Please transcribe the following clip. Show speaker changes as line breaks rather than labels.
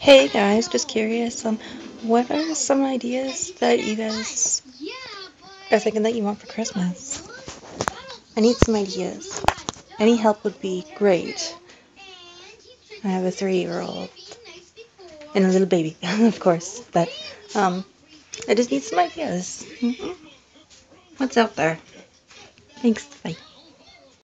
Hey guys, just curious, what are some ideas that you guys are thinking that you want for Christmas? I need some ideas. Any help would be great. I have a 3-year-old and a little baby, of course, but um, I just need some ideas. What's out there? Thanks, bye.